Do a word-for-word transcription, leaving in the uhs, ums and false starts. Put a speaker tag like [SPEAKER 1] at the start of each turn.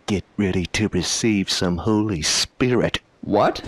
[SPEAKER 1] Get ready to receive some Holy Spirit.
[SPEAKER 2] What?